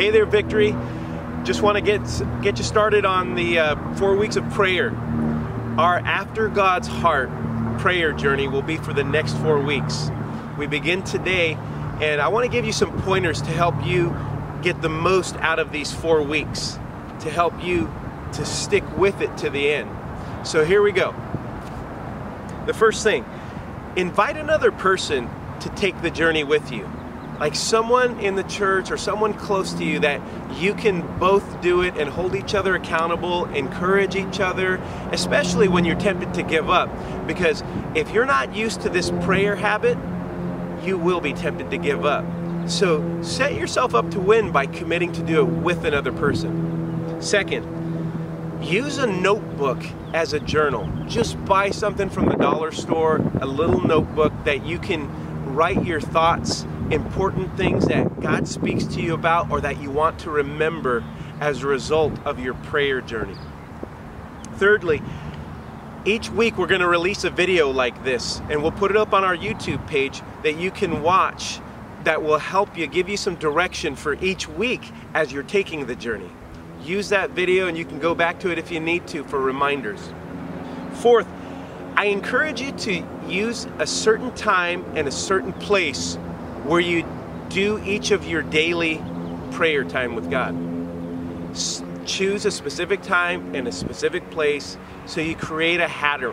Hey there, Victory. Just want to get you started on the 4 weeks of prayer. Our After God's Heart prayer journey will be for the next 4 weeks. We begin today, and I want to give you some pointers to help you get the most out of these 4 weeks, to help you to stick with it to the end. So here we go. The first thing, invite another person to take the journey with you. Like someone in the church or someone close to you that you can both do it and hold each other accountable, encourage each other, especially when you're tempted to give up. Because if you're not used to this prayer habit, you will be tempted to give up. So set yourself up to win by committing to do it with another person. Second, use a notebook as a journal. Just buy something from the dollar store, a little notebook that you can write your thoughts, important things that God speaks to you about or that you want to remember as a result of your prayer journey. Thirdly, each week we're going to release a video like this, and we'll put it up on our YouTube page that you can watch that will help you, give you some direction for each week as you're taking the journey. Use that video and you can go back to it if you need to for reminders. Fourth, I encourage you to use a certain time and a certain place where you do each of your daily prayer time with God. Choose a specific time and a specific place so you create a habit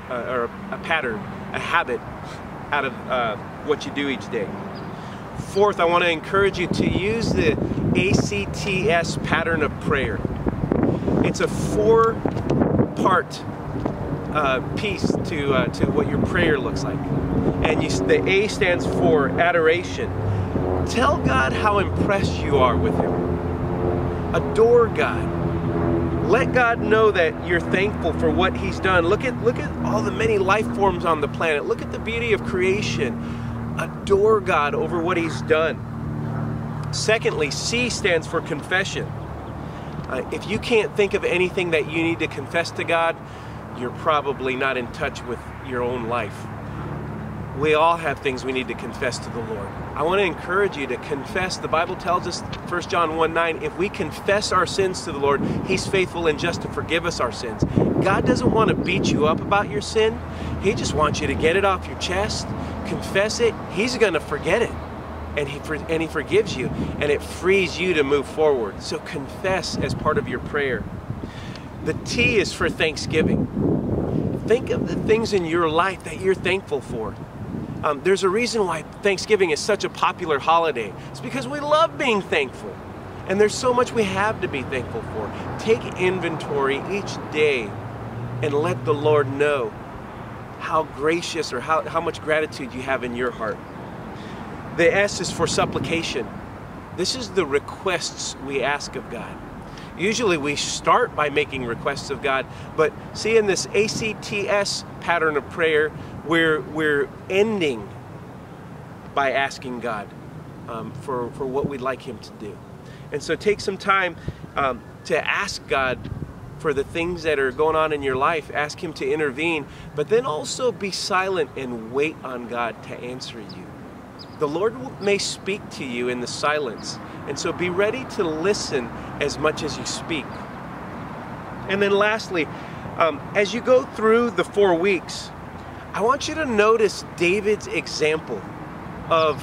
out of what you do each day. Fourth, I want to encourage you to use the A.C.T.S pattern of prayer. It's a 4-part piece to what your prayer looks like. And the A stands for adoration. Tell God how impressed you are with Him. Adore God. Let God know that you're thankful for what He's done. Look at all the many life forms on the planet. Look at the beauty of creation. Adore God over what He's done. Secondly, C stands for confession. If you can't think of anything that you need to confess to God, you're probably not in touch with your own life. We all have things we need to confess to the Lord. I want to encourage you to confess. The Bible tells us, 1 John 1:9, if we confess our sins to the Lord, He's faithful and just to forgive us our sins. God doesn't want to beat you up about your sin. He just wants you to get it off your chest, confess it. He's going to forget it. And He forgives you, and it frees you to move forward. So confess as part of your prayer. The T is for thanksgiving. Think of the things in your life that you're thankful for. There's a reason why Thanksgiving is such a popular holiday. It's because we love being thankful. And there's so much we have to be thankful for. Take inventory each day and let the Lord know how gracious or how much gratitude you have in your heart. The S is for supplication. This is the requests we ask of God. Usually we start by making requests of God, but see, in this A.C.T.S pattern of prayer, we're ending by asking God for what we'd like Him to do. And so take some time to ask God for the things that are going on in your life. Ask Him to intervene, but then also be silent and wait on God to answer you. The Lord may speak to you in the silence, and so be ready to listen as much as you speak. And then lastly, as you go through the 4 weeks, I want you to notice David's example of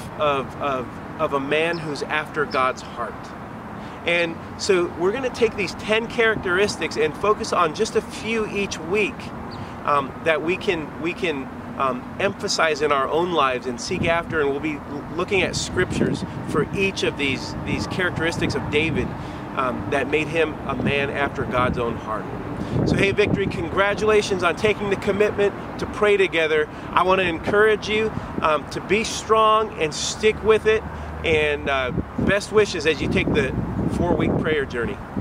a man who's after God's heart. And so we're going to take these 10 characteristics and focus on just a few each week that we can emphasize in our own lives and seek after, and we'll be looking at scriptures for each of these characteristics of David that made him a man after God's own heart. So hey, Victory, congratulations on taking the commitment to pray together. I want to encourage you to be strong and stick with it, and best wishes as you take the 4-week prayer journey.